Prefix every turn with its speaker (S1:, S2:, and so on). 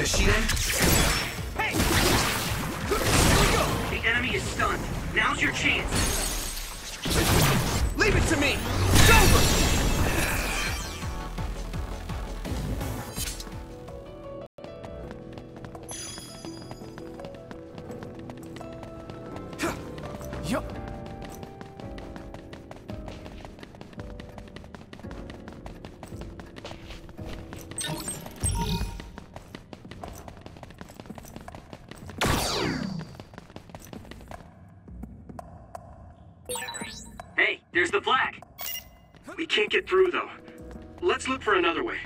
S1: Ishiden?
S2: Hey! Here we go! The enemy is stunned. Now's your chance.
S1: Leave it to me! It's over!
S2: Hey, there's the flag. We can't get through, though. Let's look for another way.